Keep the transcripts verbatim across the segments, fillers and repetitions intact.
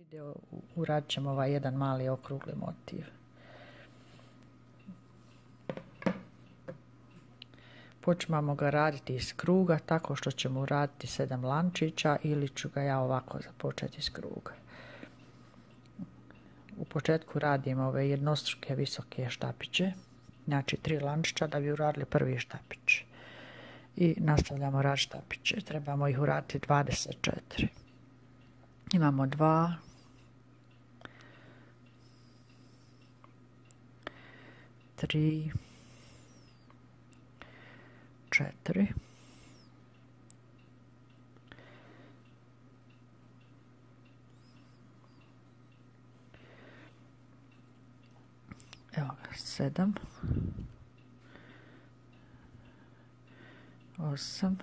video uradit ćemo ovaj jedan mali okrugli motiv. Počnemo ga raditi iz kruga tako što ćemo uraditi sedam lančića ili ću ga ja ovako započeti iz kruga. U početku radimo ove jednostruke visoke štapiće, znači tri lančića da bi uradili prvi štapić. I nastavljamo raditi štapiće, trebamo ih uraditi dvadeset četiri. Imamo dva, tri, četiri, evo ga, sedam, osam,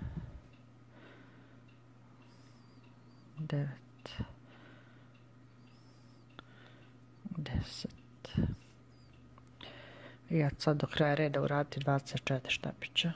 devet, deset. I ja sad do kraja reda uraditi dvadeset četiri štapića.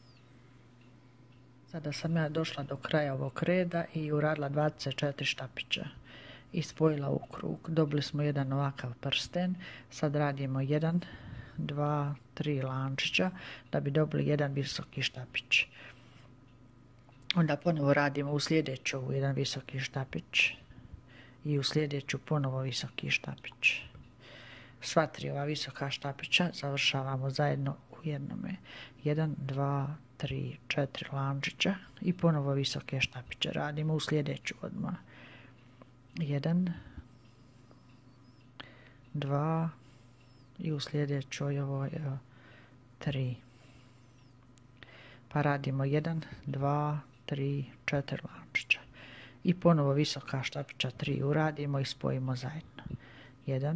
Sada sam ja došla do kraja ovog reda i uradila dvadeset četiri štapića i spojila u krug. Dobili smo jedan ovakav prsten. Sad radimo jedan, dva, tri lančića da bi dobili jedan visoki štapić. Onda ponovo radimo u sljedeću jedan visoki štapić i u sljedeću ponovo visoki štapić. Sva tri ova visoka štapića završavamo zajedno u jednome. jedan, dva, tri, četiri lančića i ponovo visoke štapiće. Radimo u sljedeću odmah. jedan, dva i u sljedećoj ovo je tri. Pa radimo jedan, dva, tri, četiri lančića. I ponovo visoka štapića tri uradimo i spojimo zajedno. jedan,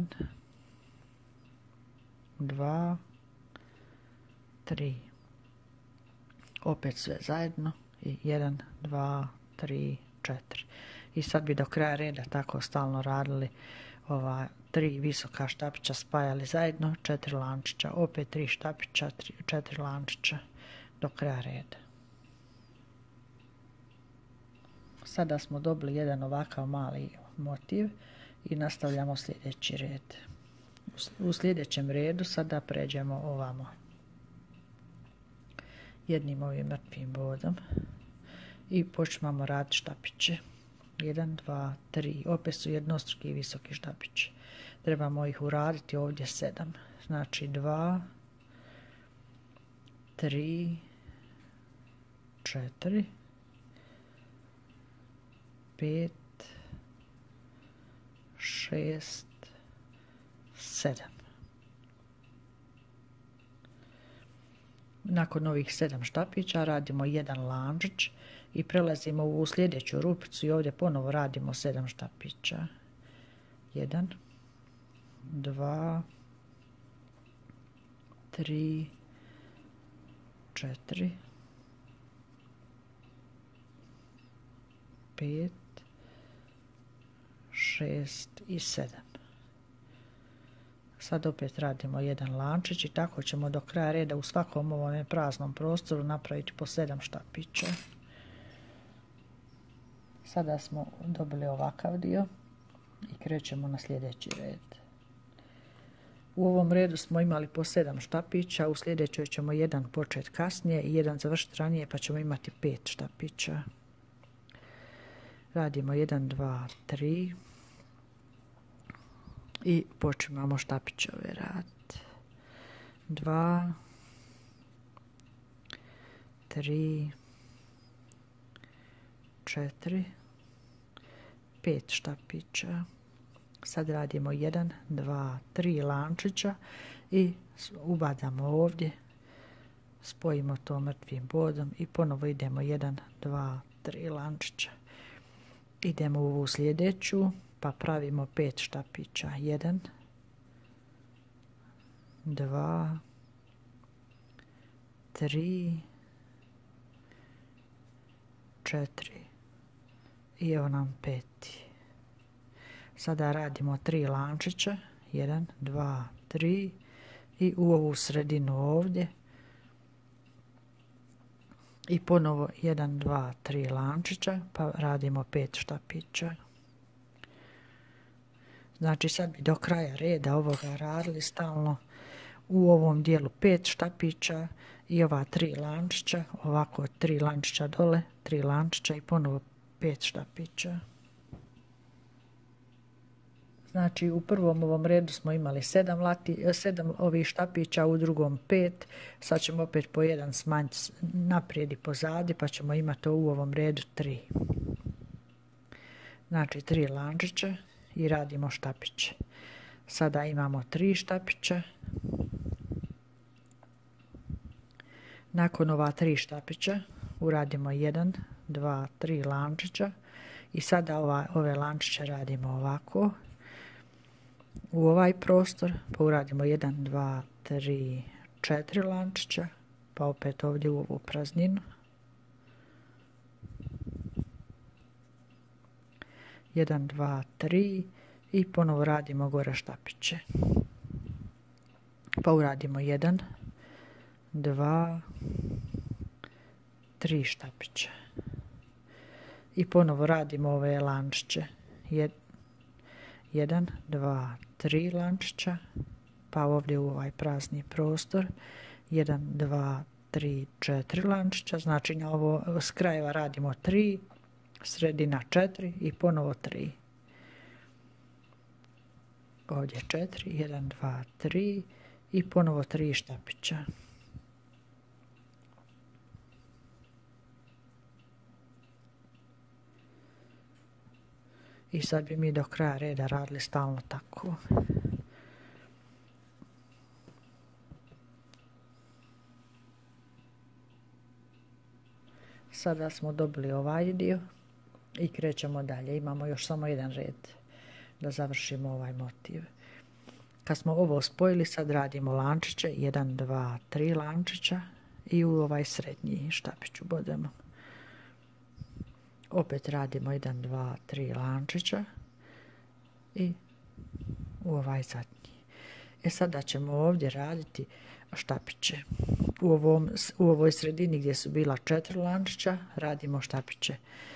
dva, tri. Opet sve zajedno i jedan, dva, tri, četiri. I sad bi do kraja reda tako stalno radili ova tri visoka štapića spajali zajedno, četiri lančića, opet tri štapića, četiri lančića do kraja reda. Sada smo dobili jedan ovakav mali motiv i nastavljamo sljedeći red. U sljedećem redu sada pređemo ovamo jednim ovim mrtvim bodom i počnemo raditi štapiće. jedan, dva, tri. Opet su jednostruki i visoki štapići. Trebamo ih uraditi ovdje sedam. Znači dva, tri, četiri, pet, šest, sedam. Nakon ovih sedam štapića radimo jedan lančić i prelazimo u sljedeću rupicu i ovdje ponovo radimo sedam štapića. jedan, dva, tri, četiri, pet, šest i sedam. Sad opet radimo jedan lančić i tako ćemo do kraja reda u svakom ovom praznom prostoru napraviti po sedam štapića. Sada smo dobili ovakav dio i krećemo na sljedeći red. U ovom redu smo imali po sedam štapića, u sljedećoj ćemo jedan početi kasnije i jedan završiti ranije pa ćemo imati pet štapića. Radimo jedan, dva, tri i počinjemo štapićove raditi. dva, tri, četiri, pet štapića. Sad radimo jedan, dva, tri lančića i ubadamo ovdje, spojimo to mrtvim bodom i ponovo idemo jedan, dva, tri lančića. Idemo u ovu sljedeću pa pravimo pet štapića. jedan, dva, tri, četiri i evo nam peti. Sada radimo tri lančića. jedan, dva, tri i u ovu sredinu ovdje i ponovo jedan, dva, tri lančića pa radimo pet štapića. Znači sad bi do kraja reda ovoga radili stalno u ovom dijelu pet štapića i ova tri lančića, ovako tri lančića dole, tri lančića i ponovo pet štapića. Znači u prvom ovom redu smo imali sedam, lati, sedam ovih štapića, u drugom pet, sad ćemo opet po jedan smanjiti naprijed i pozadi pa ćemo imati u ovom redu tri. Znači tri lančića i radimo štapiće. Sada imamo tri štapića. Nakon ova tri štapića uradimo jedan, dva, tri lančića i sada ova, ove lančiće radimo ovako u ovaj prostor, pa uradimo jedan, dva, tri, četiri lančića, pa opet ovdje u ovu prazninu. jedan, dva, tri i ponovo radimo gore štapiće. Pa uradimo jedan, dva, tri štapića. I ponovo radimo ove lančiće. jedan, dva, tri lančića, pa ovdje u ovaj prazni prostor. jedan, dva, tri, četiri lančića, znači na ovo s krajeva radimo tri, sredina četiri i ponovo tri. Ovdje četiri, jedan, dva, tri i ponovo tri štapića. I sad bi mi do kraja reda radili stalno tako. Sada smo dobili ovaj dio i krećemo dalje. Imamo još samo jedan red da završimo ovaj motiv. Kad smo ovo spojili, sad radimo lančiće, jedan, dva, tri lančića i u ovaj srednji štapić ubodemo. Opet radimo jedan, dva, tri lančića i u ovaj zadnji. E sada ćemo ovdje raditi štapiće. U, ovom, u ovoj sredini gdje su bila četiri lančića radimo štapiće.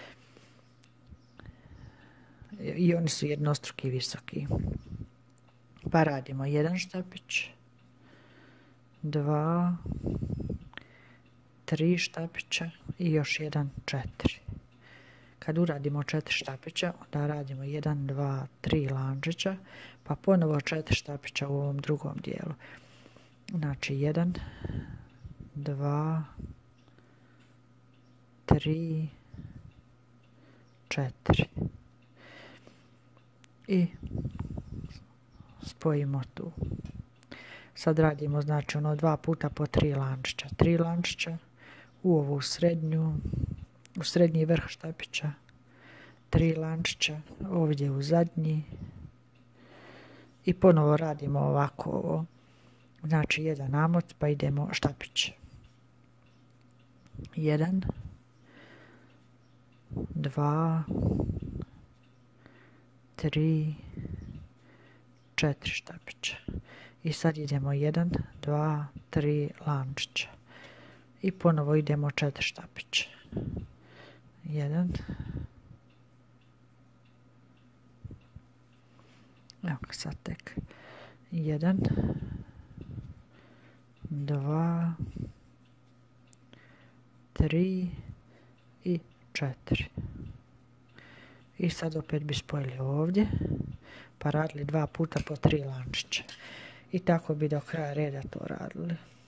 I oni su jednostruki visoki. Pa radimo jedan štapić, dva, tri štapića i još jedan, četiri. Kad uradimo četiri štapića, onda radimo jedan, dva, tri lančića, pa ponovo četiri štapića u ovom drugom dijelu. Znači jedan, dva, tri, četiri. I spojimo tu. Sad radimo znači ono dva puta po tri lančića. Tri lančića u ovu srednju, u srednji vrh štapića. Tri lančića ovdje u zadnji. I ponovo radimo ovako ovo. Znači jedan namot pa idemo štapiće. Jedan, dva, tri, četiri štapića. I sad idemo jedan, dva, tri lančića. I ponovo idemo četiri štapića. jedan. Evo sad tek. jedan, dva, tri i četiri. I sad opet bi spojili ovdje, pa radili dva puta po tri lančića. I tako bi do kraja reda to radili.